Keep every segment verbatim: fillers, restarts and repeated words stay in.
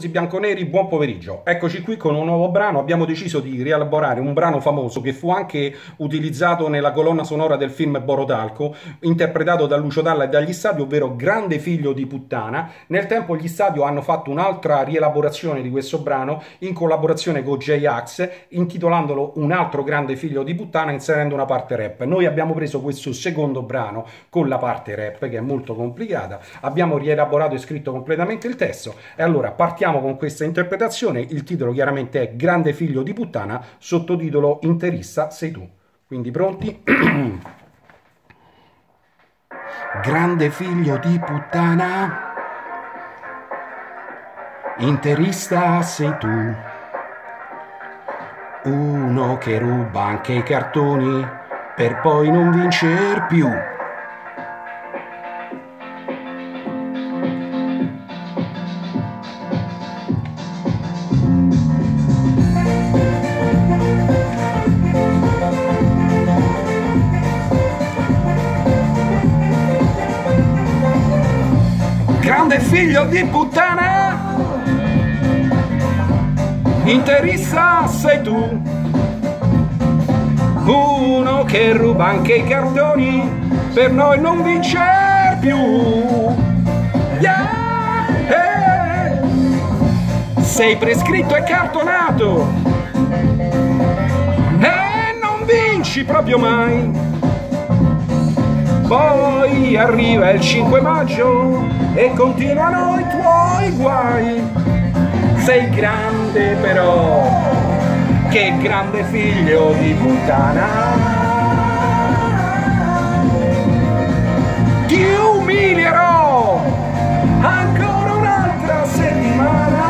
Bianconeri, buon pomeriggio. Eccoci qui con un nuovo brano. Abbiamo deciso di rielaborare un brano famoso che fu anche utilizzato nella colonna sonora del film Borotalco, interpretato da Lucio Dalla e dagli Stadio, ovvero Grande figlio di puttana. Nel tempo gli Stadio hanno fatto un'altra rielaborazione di questo brano in collaborazione con J-Ax, intitolandolo Un altro grande figlio di puttana, inserendo una parte rap. Noi abbiamo preso questo secondo brano con la parte rap, che è molto complicata, abbiamo rielaborato e scritto completamente il testo, e allora partiamo con questa interpretazione. Il titolo chiaramente è Grande figlio di puttana, sottotitolo Interista sei tu. Quindi pronti? Grande figlio di puttana, interista sei tu, uno che ruba anche i cartoni per poi non vincer più. Grande figlio di puttana, interista sei tu, uno che ruba anche i cartoni per noi non vincer più. Yeah, hey. Sei prescritto e cartonato e non vinci proprio mai. Poi arriva il cinque maggio e continuano i tuoi guai. Sei grande però, che grande figlio di puttana. Ti umilierò ancora un'altra settimana.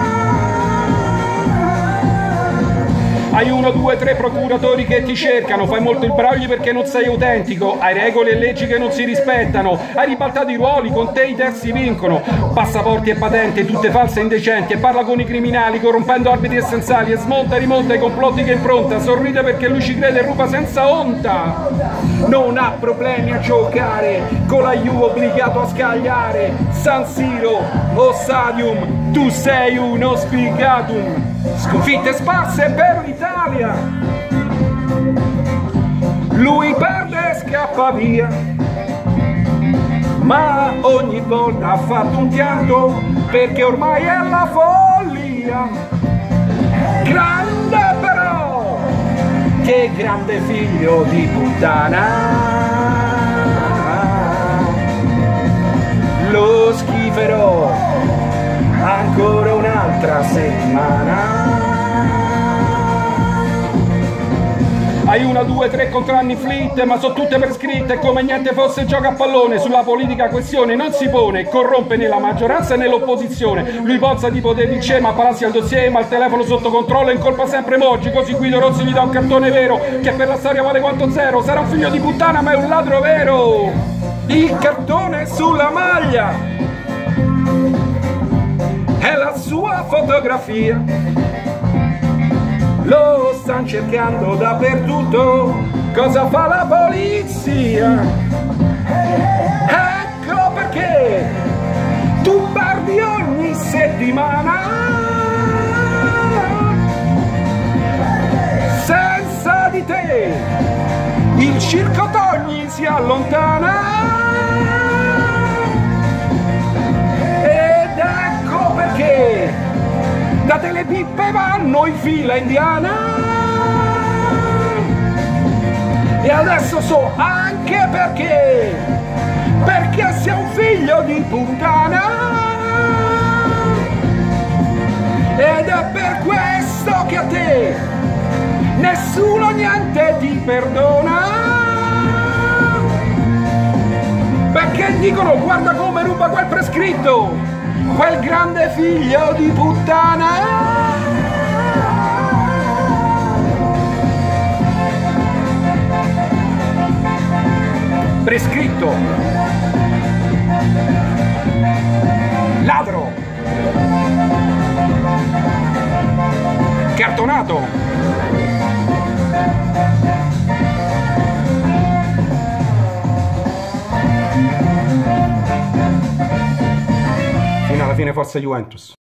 Hai uno, due, tre procuratori che ti cercano, fai molto il brogli perché non sei autentico, hai regole e leggi che non si rispettano, hai ribaltato i ruoli, con te i terzi vincono, passaporti e patente tutte false e indecenti, e parla con i criminali corrompendo arbitri essenziali, e smonta e rimonta i complotti che impronta, sorride perché lui ci crede e ruba senza onta. Non ha problemi a giocare, con la Juve obbligato a scagliare, San Siro o Stadium, tu sei uno sfigatum. Sconfitte sparse per l'Italia, lui perde e scappa via, ma ogni volta ha fatto un pianto perché ormai è la follia. Grande però, che grande figlio di puttana, lo schiferò ancora un'altra settimana. Hai una, due, tre controanni flitte, ma sono tutte prescritte, come niente fosse gioca a pallone. Sulla politica questione non si pone, corrompe nella maggioranza e nell'opposizione. Lui pozza di potere il CEMA, palazzi al dossier, ma il telefono sotto controllo e incolpa sempre Moggi. Così Guido Rossi gli dà un cartone vero, che per la storia vale quanto zero. Sarà un figlio di puttana ma è un ladro vero. Il cartone sulla maglia è la sua fotografia, lo stanno cercando dappertutto, cosa fa la polizia? Ecco perché tu parli ogni settimana, senza di te il circo Togni si allontana. Da Telepippe vanno in fila indiana, e adesso so anche perché, perché sei un figlio di puttana, ed è per questo che a te nessuno niente ti perdona, perché dicono guarda come ruba quel prescritto, quel grande figlio di puttana. Prescritto, ladro, cartonato, fino alla fine forza Juventus.